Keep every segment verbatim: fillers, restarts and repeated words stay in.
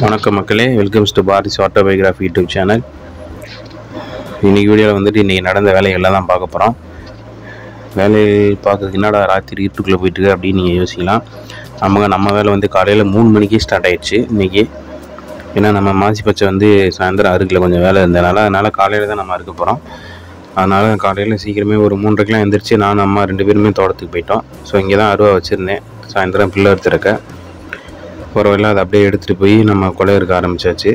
வணக்கம் மக்களே, welcomes to Paris autobiography YouTube channel. இன்றைக்கி வீடியோவில் வந்துட்டு இன்றைக்கி நடந்த வேலைகள்லாம் தான் பார்க்க போகிறோம். வேலையை பார்க்குறதுக்கு என்னடா ராத்திரி இருட்டுக்குள்ளே போயிட்டுருக்கு அப்படின்னு நீங்கள் யோசிக்கலாம். நமக்கு நம்ம வேலை வந்து காலையில் மூணு மணிக்கே ஸ்டார்ட் ஆகிடுச்சு இன்றைக்கி. ஏன்னா நம்ம மாசி பச்சை வந்து சாயந்தரம் அறுக்கில் கொஞ்சம் வேலை இருந்ததுனால அதனால் காலையில் தான் நம்ம அறுக்க போகிறோம். அதனால் காலையில் சீக்கிரமே ஒரு மூன்றரைக்கெலாம் எழுந்திரிச்சு நானும் அம்மா ரெண்டு பேருமே தோட்டத்துக்கு போயிட்டோம். ஸோ இங்கே தான் அருவா வச்சுருந்தேன். சாயந்தரம் பிள்ளை எடுத்துருக்க பரவாயில்ல, அதை அப்படியே எடுத்துகிட்டு போய் நம்ம கொலை இருக்க ஆரம்பித்தாச்சு.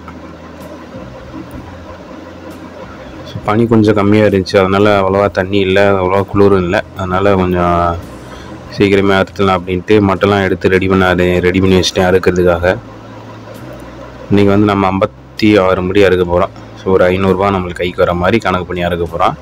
ஸோ பனி கொஞ்சம் கம்மியாக இருந்துச்சு, அதனால் அவ்வளோவா தண்ணி இல்லை, அவ்வளோவா குளிரும் இல்லை. அதனால் கொஞ்சம் சீக்கிரமே அறுத்துலாம் அப்படின்ட்டு மட்டெல்லாம் எடுத்து ரெடி பண்ண ரெடி பண்ணி வச்சுட்டேன் அறுக்கிறதுக்காக. இன்றைக்கி வந்து நம்ம ஐம்பத்தி ஆறு முடி அறுக்க போகிறோம். ஸோ ஒரு ஐநூறுரூவா நம்மளுக்கு கைக்கு வர மாதிரி கணக்கு பண்ணி அறுக்க போகிறோம்.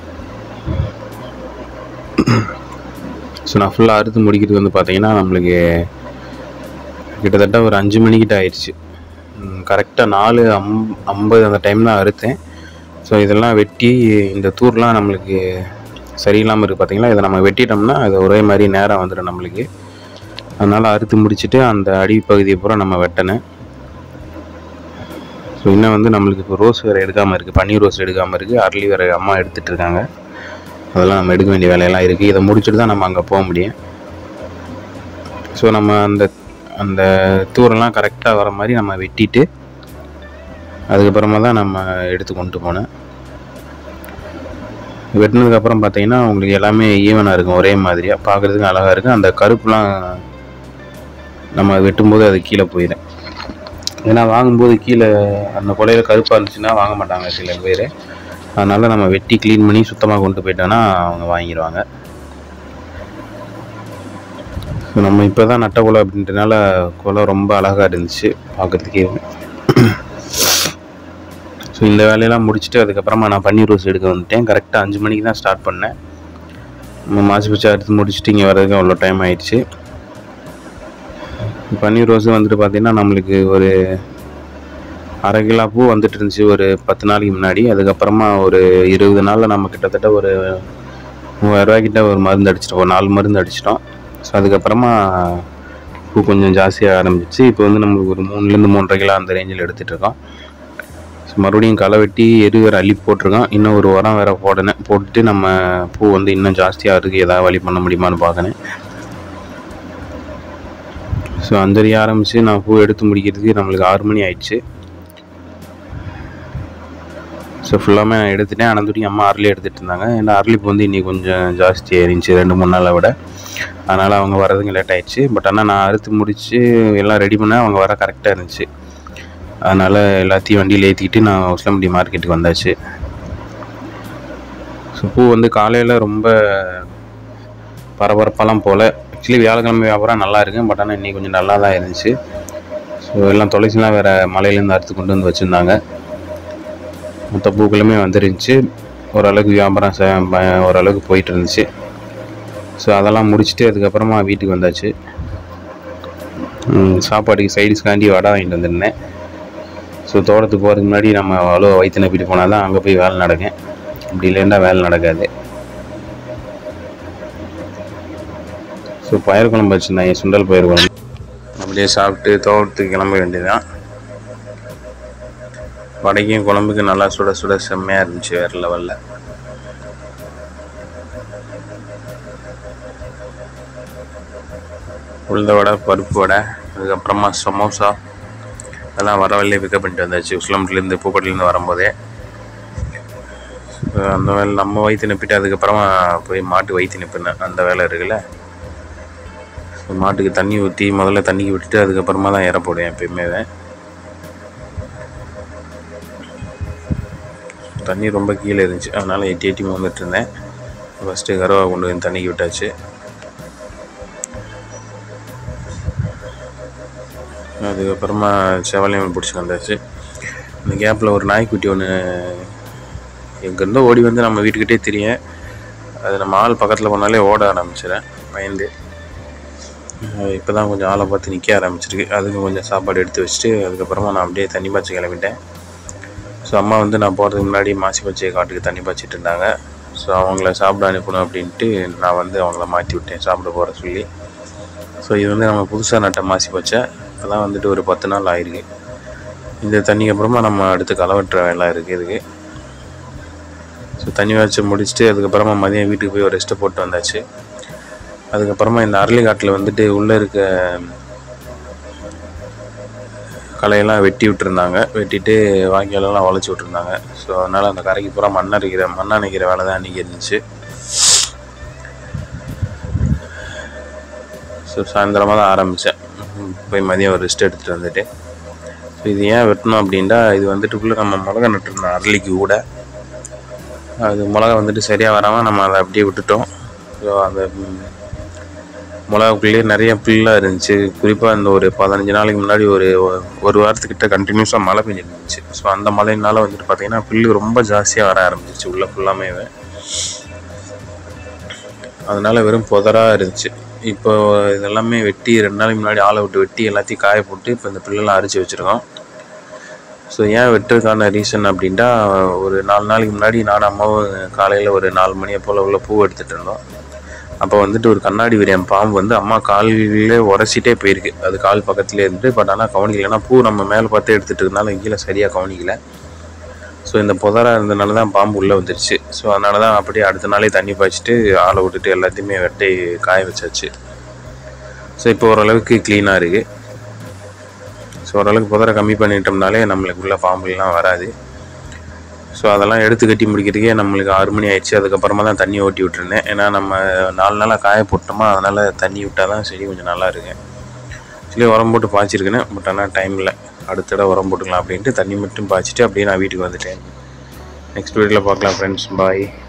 ஸோ நான் ஃபுல்லாக அறுத்து முடிக்கிறது வந்து பார்த்திங்கன்னா நம்மளுக்கு கிட்டத்தட்ட ஒரு அஞ்சு மணிக்கிட்ட ஆயிடுச்சு. கரெக்டாக நாலு அம் ஐம்பது அந்த டைம் தான் அறுத்தேன். ஸோ இதெல்லாம் வெட்டி இந்த தூர்லாம் நம்மளுக்கு சரியில்லாமல் இருக்குது பார்த்திங்களா. இதை நம்ம வெட்டிட்டோம்னா அது ஒரே மாதிரி நேரம் வந்துடும் நம்மளுக்கு. அதனால் அறுத்து முடிச்சுட்டு அந்த அடி பகுதியை பூரா நம்ம வெட்டினேன். ஸோ இன்னும் வந்து நம்மளுக்கு இப்போ ரோஸ் வேறு எடுக்காமல் இருக்குது, பன்னீர் ரோஸ் எடுக்காமல் இருக்குது, அரளி வேறு அம்மா எடுத்துகிட்டு இருக்காங்க. அதெல்லாம் நம்ம எடுக்க வேண்டிய வேலையெல்லாம் இருக்குது. இதை முடிச்சுட்டு தான் நம்ம அங்கே போக முடியும். ஸோ நம்ம அந்த அந்த தூரெல்லாம் கரெக்டாக வர மாதிரி நம்ம வெட்டிட்டு அதுக்கப்புறமா தான் நம்ம எடுத்து கொண்டு போனேன். வெட்டினதுக்கப்புறம் பார்த்திங்கன்னா உங்களுக்கு எல்லாமே ஈவனாக இருக்கும், ஒரே மாதிரியாக பார்க்குறதுக்கு அழகாக இருக்கும். அந்த கருப்புலாம் நம்ம வெட்டும்போது அது கீழே போயிடும். ஏன்னா வாங்கும்போது கீழே அந்த கொலையில் கருப்பாக இருந்துச்சுன்னா வாங்க மாட்டாங்க சில பேர். அதனால் நம்ம வெட்டி க்ளீன் பண்ணி சுத்தமாக கொண்டு போயிட்டோன்னா அவங்க வாங்கிடுவாங்க. ஸோ நம்ம இப்போ தான் நட்ட குலை அப்படின்றனால குலை ரொம்ப அழகாக இருந்துச்சு பார்க்குறதுக்கே. ஸோ இந்த வேலையெல்லாம் முடிச்சுட்டு அதுக்கப்புறமா நான் பன்னீர் ரோஸ் எடுக்க வந்துட்டேன். கரெக்டாக அஞ்சு மணிக்கு தான் ஸ்டார்ட் பண்ணேன். நம்ம மாசி பச்சை எடுத்து முடிச்சுட்டு இங்கே வர்றதுக்கு அவ்வளோ டைம் ஆகிடுச்சு. பன்னீர் ரோஸு வந்துட்டு பார்த்திங்கன்னா நம்மளுக்கு ஒரு அரை கிலோ பூ வந்துட்டு இருந்துச்சு ஒரு பத்து நாளைக்கு முன்னாடி. அதுக்கப்புறமா ஒரு இருபது நாளில் நம்ம கிட்டத்தட்ட ஒரு மூவாயிரம் ரூபாய்க்கிட்ட ஒரு மருந்து அடிச்சிட்டோம், ஒரு நாலு மருந்து அடிச்சிட்டோம். ஸோ அதுக்கப்புறமா பூ கொஞ்சம் ஜாஸ்தியாக ஆரம்பிச்சு இப்போ வந்து நம்மளுக்கு ஒரு மூணுலேருந்து மூன்றரை கிலோ அந்த ரேஞ்சில் எடுத்துகிட்ருக்கோம். ஸோ மறுபடியும் களை வெட்டி எரு வேறு அள்ளி போட்டிருக்கோம். இன்னும் ஒரு உரம் வேறு போடணும். போட்டுட்டு நம்ம பூ வந்து இன்னும் ஜாஸ்தியாக இருக்குது, ஏதாவது வழி பண்ண முடியுமான்னு பார்க்கணும். ஸோ அஞ்சரை ஆரம்பித்து நான் பூ எடுத்து முடிக்கிறதுக்கு நம்மளுக்கு ஆறு மணி ஆயிடுச்சு. ஸோ ஃபுல்லாமே நான் எடுத்துகிட்டேன். அனந்துட்டி அம்மா அரளி எடுத்துகிட்டு இருந்தாங்க. ஏன்னா அரளிப்பு வந்து இன்றைக்கி கொஞ்சம் ஜாஸ்தி இருந்துச்சு ரெண்டு மூணு நாளை விட. அதனால் அவங்க வர்றதுங்க லேட் ஆகிடுச்சு. பட் ஆனால் நான் அறுத்து முடித்து எல்லாம் ரெடி பண்ணேன், அவங்க வர கரெக்டாக இருந்துச்சு. அதனால் எல்லாத்தையும் வண்டியில் ஏற்றிக்கிட்டு நான் உசிலம்பட்டி மார்க்கெட்டுக்கு வந்தாச்சு. ஸோ பூ வந்து காலையில் ரொம்ப பரபரப்பாலாம் போல். ஆக்சுவலி வியாழக்கிழமை வியாபாரம் நல்லா இருக்குது. பட் ஆனால் இன்றைக்கி கொஞ்சம் நல்லா தான் இருந்துச்சு. ஸோ எல்லாம் துளசிலாம் வேறு மலையிலேருந்து அறுத்து கொண்டு வந்து வச்சுருந்தாங்க. மொத்த பூக்களுமே வந்துருந்துச்சு. ஓரளவுக்கு வியாபாரம் ச ஓரளவுக்கு போயிட்டு இருந்துச்சு. ஸோ அதெல்லாம் முடிச்சுட்டு அதுக்கப்புறமா வீட்டுக்கு வந்தாச்சு. சாப்பாட்டுக்கு சைடிஸ்காண்டி வடை வாங்கிட்டு வந்துருந்தேன். ஸோ தோட்டத்துக்கு போகிறதுக்கு முன்னாடி நம்ம அவ்வளோ வயிற்று நப்பிட்டு போனால் தான் அங்கே போய் வேலை நடக்கும். அப்படி இல்லைன்னா வேலை நடக்காது. ஸோ பயிர் குழம்பு வச்சுருந்தேன், சுண்டல் பயிர் குழம்பு. அப்படியே சாப்பிட்டு தோட்டத்துக்கு கிளம்ப வேண்டியதுதான். வடைக்கும் குழம்புக்கு நல்லா சுட சுட செம்மையாக இருந்துச்சு, வேறு லெவலில். உளுந்த வடை, பருப்பு வடை, அதுக்கப்புறமா சமோசா அதெல்லாம் வர வழியே பிக்கப் பண்ணிட்டு வந்தாச்சு உசிலம்பட்டிலேருந்து, பூக்கோட்டிலேருந்து வரும்போதே. அந்த வேலை நம்ம வயிற்று நிப்பிட்டு அதுக்கப்புறமா போய் மாட்டு வயிற்று நிப்பினேன், அந்த வேலை இருக்குல்ல. மாட்டுக்கு தண்ணி ஊற்றி முதல்ல தண்ணிக்கு விட்டுட்டு அதுக்கப்புறமா தான் இற போடுவேன் எப்பயுமே. தண்ணி ரொம்ப கீழே இருந்துச்சு, அதனால் எட்டி எட்டி வந்துட்டு இருந்தேன். ஃபஸ்ட்டு கருவா கொண்டு வந்து தண்ணிக்கு விட்டாச்சு. அதுக்கப்புறமா செவலையும் பிடிச்சி வந்தாச்சு. அந்த கேப்பில் ஒரு நாய்க்குட்டி ஒன்று எங்கேருந்தோ ஓடி வந்து நம்ம வீட்டுக்கிட்டே தெரியும். அது நம்ம ஆள் பக்கத்தில் போனாலே ஓட ஆரம்பிச்சிடறேன் பயந்து. இப்போ தான் கொஞ்சம் ஆளை பார்த்து நிற்க ஆரம்பிச்சிருக்கு. அதுக்கு கொஞ்சம் சாப்பாடு எடுத்து வச்சுட்டு அதுக்கப்புறமா நான் அப்படியே தண்ணி பாய்ச்சி கிளம்பிட்டேன். ஸோ அம்மா வந்து நான் போகிறதுக்கு முன்னாடி மாசி பச்சை காட்டுக்கு தண்ணி பாய்ச்சிட்டு இருந்தாங்க. ஸோ அவங்கள சாப்பிட அனுப்பணும் அப்படின்ட்டு நான் வந்து அவங்கள மாற்றி விட்டேன் சாப்பிட போகிற சொல்லி. ஸோ இது வந்து நம்ம புதுசாக நட்ட மாசி பச்சை. அதெல்லாம் வந்துட்டு ஒரு பத்து நாள் ஆயிருக்கு. இந்த தண்ணிக்கு அப்புறமா நம்ம அடுத்து களை வெட்டுற வேலை இருக்குது இதுக்கு. ஸோ தண்ணி வச்சு முடிச்சுட்டு அதுக்கப்புறமா மதியம் வீட்டுக்கு போய் ஒரு ரெஸ்ட்டு போட்டு வந்தாச்சு. அதுக்கப்புறமா இந்த அரளிக்காட்டில் வந்துட்டு உள்ளே இருக்க களையெல்லாம் வெட்டி விட்டுருந்தாங்க. வெட்டிட்டு வாய்க்காலெல்லாம் வளைச்சி விட்ருந்தாங்க. ஸோ அதனால் அந்த கரைக்கு பூரா மண் அரைக்கிற மண் அணைக்கிற வேலை தான் அன்றைக்கி இருந்துச்சு. ஸோ சாயந்தரமாக தான் ஆரம்பித்தேன். போய் மதியம் ஒரு ரெஸ்ட் எடுத்துகிட்டு வந்துட்டு. ஸோ இது ஏன் வெட்டணும் அப்படின்ட்டா, இது வந்துட்டுக்குள்ளே நம்ம மிளகா நட்டுருந்தோம் அரளிக்கு கூட. அது மிளகா வந்துட்டு சரியாக வராமல் நம்ம அதை அப்படியே விட்டுட்டோம். ஸோ அந்த மிளகாக்குள்ளேயே நிறைய புல்லாக இருந்துச்சு. குறிப்பாக அந்த ஒரு பதினஞ்சு நாளைக்கு முன்னாடி ஒரு ஒரு வாரத்துக்கிட்ட கண்டினியூஸாக மழை பெஞ்சிட்டு இருந்துச்சு. ஸோ அந்த மழையினால வந்துட்டு பார்த்திங்கன்னா புல்லு ரொம்ப ஜாஸ்தியாக வர ஆரம்பிச்சிச்சு உள்ளே ஃபுல்லாமே. அதனால் வெறும் புதராக இருந்துச்சு. இப்போ இதெல்லாமே வெட்டி ரெண்டு நாளைக்கு முன்னாடி ஆளை விட்டு வெட்டி எல்லாத்தையும் காய போட்டு இப்போ இந்த புல்லெல்லாம் அரிச்சு வச்சுருக்கோம். ஸோ ஏன் வெட்டுறதுக்கான ரீசன் அப்படின்ட்டா, ஒரு நாலு நாளைக்கு முன்னாடி நானும் அம்மாவும் காலையில் ஒரு நாலு மணியை போல் உள்ள பூ எடுத்துகிட்டு இருந்தோம். அப்போ வந்துட்டு ஒரு கண்ணாடி விரியம் பாம்பு வந்து அம்மா காலிலே உரசிட்டே போயிருக்கு. அது கால் பக்கத்துலேயே இருந்துட்டு. பட் ஆனால் கவனிக்கல. ஏன்னா பூ நம்ம மேலே பார்த்து எடுத்துகிட்டு இருந்தாலும் கீழே சரியாக கவனிக்கல. ஸோ இந்த புதராக இருந்ததுனால தான் பாம்பு உள்ளே வந்துடுச்சு. ஸோ அதனால தான் அப்படியே அடுத்த நாளே தண்ணி பாய்ச்சிட்டு ஆளை விட்டுட்டு எல்லாத்தையுமே வெட்டி காய வச்சாச்சு. ஸோ இப்போ ஓரளவுக்கு க்ளீனாக இருக்குது. ஸோ ஓரளவுக்கு புதரை கம்மி பண்ணிட்டோம்னாலே நம்மளுக்கு உள்ள பாம்புலாம் வராது. ஸோ அதெல்லாம் எடுத்து கட்டி முடிக்கிறதுக்கே நம்மளுக்கு ஆறு மணி ஆயிடுச்சு. அதுக்கப்புறமா தான் தண்ணி ஓட்டி விட்டுருந்தேன். ஏன்னா நம்ம நாலு நாளாக காய போட்டோமா, அதனால் தண்ணி விட்டால் தான் செடி கொஞ்சம் நல்லா இருக்கு. சரி உரம் போட்டு பாய்ச்சிருக்கேன்னு. பட் ஆனால் டைம் இல்லை. அடுத்த தடவை உரம் போட்டுக்கலாம் அப்படின்ட்டு தண்ணி மட்டும் பாய்ச்சிட்டு அப்படியே நான் வீட்டுக்கு வந்துட்டேன். நெக்ஸ்ட் வீடியோவில் பார்க்கலாம் ஃப்ரெண்ட்ஸ். பாய்.